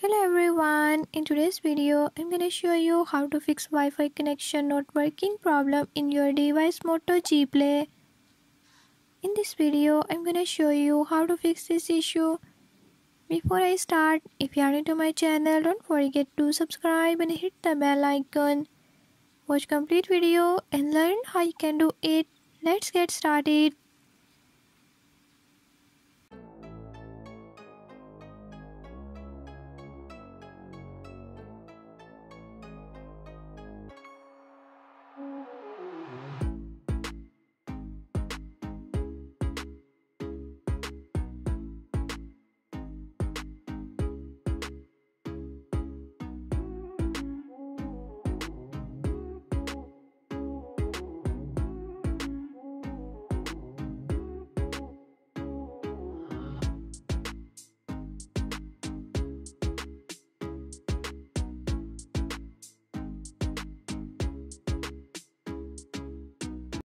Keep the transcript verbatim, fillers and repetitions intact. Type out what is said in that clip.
Hello everyone, in today's video I'm gonna show you how to fix Wi-Fi connection not working problem in your device Moto G Play. In this video I'm gonna show you how to fix this issue. Before I start, if you are new to my channel, don't forget to subscribe and hit the bell icon. Watch complete video and learn how you can do it. Let's get started.